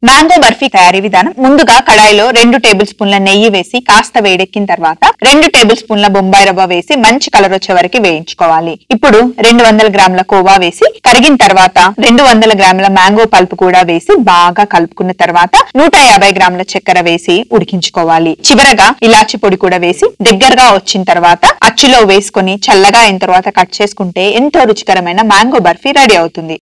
Mango barfi తయారీ విధానం. ముందుగా కడాయిలో 2 టేబుల్ స్పూన్ల నెయ్యి వేసి కాస్త వేడెక్కిన తర్వాత 2 టేబుల్ స్పూన్ల బొంబాయి రవ్వ వేసి మంచి కలర్ వచ్చే వరకు వేయించుకోవాలి. ఇప్పుడు 200 గ్రాముల కోవా వేసి కరిగిన తర్వాత 200 గ్రాముల మ్యాంగో పల్ప్ కూడా వేసి బాగా కలుపుకున్న తర్వాత 150 గ్రాముల చక్కెర వేసి ఉడికించుకోవాలి. చివరగా ఇలాచి పొడి కూడా వేసి దగ్గరగా వచ్చిన తర్వాత అచ్చులో వేసుకొని చల్లగా అయిన తర్వాత కట్ చేసుకుంటే ఎంతో రుచికరమైన మ్యాంగో బర్ఫీ రెడీ అవుతుంది.